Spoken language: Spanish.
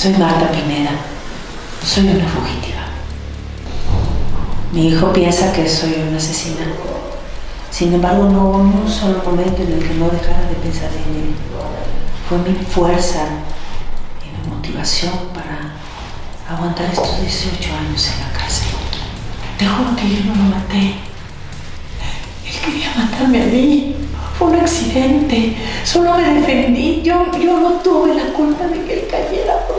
Soy Marta Pineda. Soy una fugitiva. Mi hijo piensa que soy una asesina. Sin embargo, no hubo ni un solo momento en el que no dejara de pensar en él. Fue mi fuerza y mi motivación para aguantar estos 18 años en la cárcel. Te juro que yo no lo maté. Él quería matarme a mí. Fue un accidente. Solo me defendí. Yo no tuve la culpa de que él cayera.